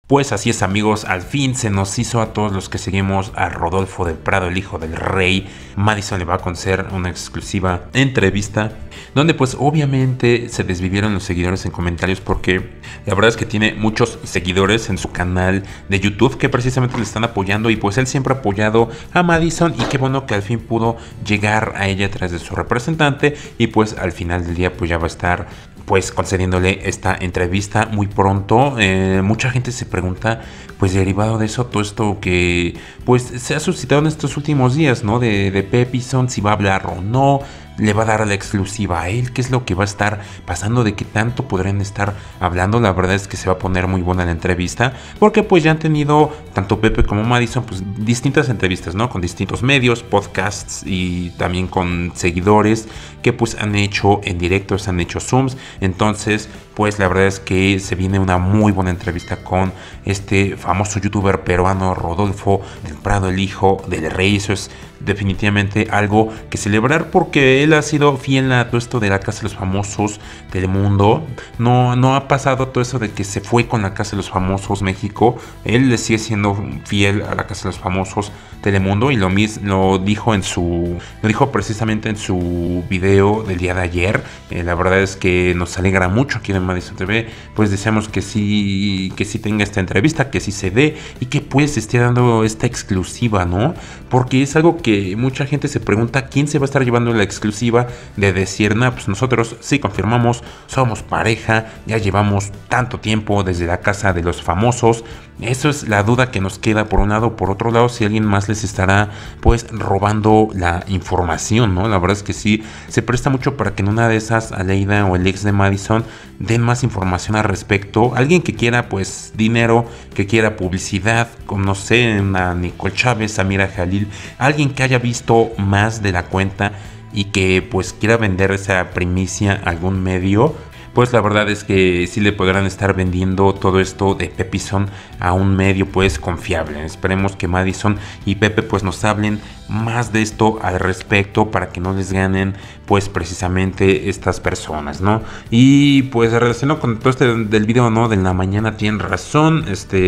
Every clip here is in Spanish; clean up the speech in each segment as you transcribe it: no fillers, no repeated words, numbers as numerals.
Pues así es, amigos, al fin se nos hizo a todos los que seguimos a Rodolfo del Prado, el hijo del rey. Madison le va a conceder una exclusiva entrevista donde pues obviamente se desvivieron los seguidores en comentarios, porque la verdad es que tiene muchos seguidores en su canal de YouTube que precisamente le están apoyando, y pues él siempre ha apoyado a Madison, y qué bueno que al fin pudo llegar a ella a través de su representante, y pues al final del día pues ya va a estar pues concediéndole esta entrevista muy pronto. Mucha gente se pregunta, pues derivado de eso, todo esto que pues se ha suscitado en estos últimos días, ¿no? De Peppison, si va a hablar o no, le va a dar la exclusiva a él, qué es lo que va a estar pasando, de qué tanto podrían estar hablando. La verdad es que se va a poner muy buena la entrevista, porque pues ya han tenido tanto Pepe como Madison pues distintas entrevistas, ¿no? Con distintos medios, podcasts y también con seguidores que pues han hecho en directos, han hecho zooms. Entonces pues la verdad es que se viene una muy buena entrevista con este famoso youtuber peruano Rodolfo del Prado, el hijo del rey. Eso es definitivamente algo que celebrar, porque él ha sido fiel a todo esto de la Casa de los Famosos Telemundo. No ha pasado todo eso de que se fue con la Casa de los Famosos México. Él le sigue siendo fiel a la Casa de los Famosos Telemundo, y lo dijo precisamente en su video del día de ayer. La verdad es que nos alegra mucho aquí en Madison TV, pues deseamos que sí tenga esta entrevista, que sí se dé, y que pues esté dando esta exclusiva, ¿no? Porque es algo que mucha gente se pregunta, ¿quién se va a estar llevando la exclusiva de decir, nah, pues nosotros sí confirmamos, somos pareja, ya llevamos tanto tiempo desde la Casa de los Famosos? Eso es la duda que nos queda por un lado. Por otro lado, si alguien más les estará pues robando la información, ¿no? La verdad es que sí, se presta mucho para que en una de esas Aleida o el ex de Madison den más información al respecto. Alguien que quiera pues dinero, que quiera publicidad, como no sé, a Nicole Chávez, Samira Jalil, alguien que haya visto más de la cuenta y que pues quiera vender esa primicia a algún medio, pues la verdad es que sí le podrán estar vendiendo todo esto de Peppison a un medio pues confiable. Esperemos que Madison y Pepe pues nos hablen más de esto al respecto, para que no les ganen pues precisamente estas personas, ¿no? Y pues relacionado con todo este del video, ¿no? De la mañana, tienen razón,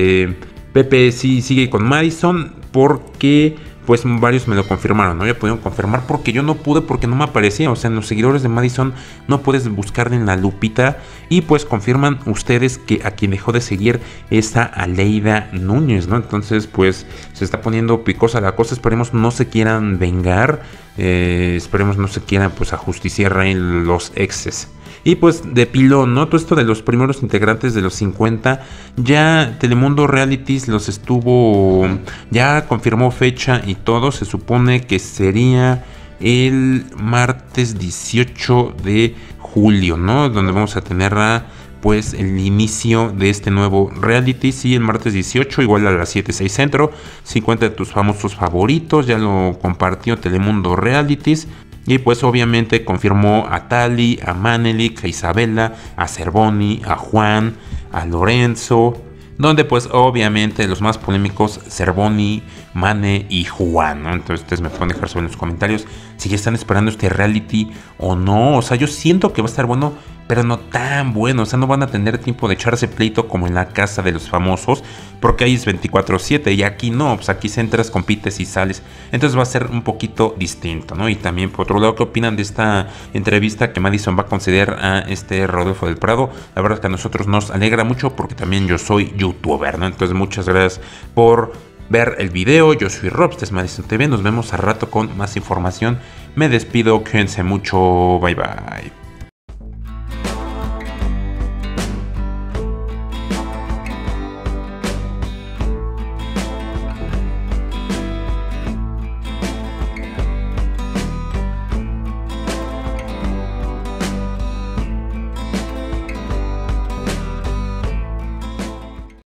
Pepe sí sigue con Madison, porque pues varios me lo confirmaron, ¿no? Ya pudieron confirmar, porque yo no pude, porque no me aparecía. O sea, en los seguidores de Madison no puedes buscarle en la lupita. Y pues confirman ustedes que a quien dejó de seguir es a Aleida Núñez, ¿no? Entonces pues se está poniendo picosa la cosa. Esperemos no se quieran vengar, esperemos no se quieran pues ajusticiar ahí los exes. Y pues de pilón, ¿no? Todo esto de los primeros integrantes de los 50, ya Telemundo Realities los ya confirmó fecha y todo. Se supone que sería el martes 18 de julio, ¿no? Donde vamos a tener pues el inicio de este nuevo reality. Sí, el martes 18, igual a las 7:06 centro. 50 de tus famosos favoritos, ya lo compartió Telemundo Realities. Y pues obviamente confirmó a Tali, a Manelik, a Isabela, a Cervoni, a Juan, a Lorenzo, donde pues obviamente los más polémicos, Cervoni, Mane y Juan, ¿no? Entonces ustedes me pueden dejar sobre en los comentarios si ya están esperando este reality o no. O sea, yo siento que va a estar bueno, pero no tan bueno. O sea, no van a tener tiempo de echarse pleito como en la Casa de los Famosos, porque ahí es 24/7 y aquí no. Pues aquí entras, compites y sales. Entonces va a ser un poquito distinto, ¿no? Y también por otro lado, ¿qué opinan de esta entrevista que Madison va a conceder a este Rodolfo del Prado? La verdad es que a nosotros nos alegra mucho, porque también yo soy youtuber, ¿no? Entonces muchas gracias por ver el video. Yo soy Rob, este es Madison TV. Nos vemos al rato con más información. Me despido, cuídense mucho, bye bye.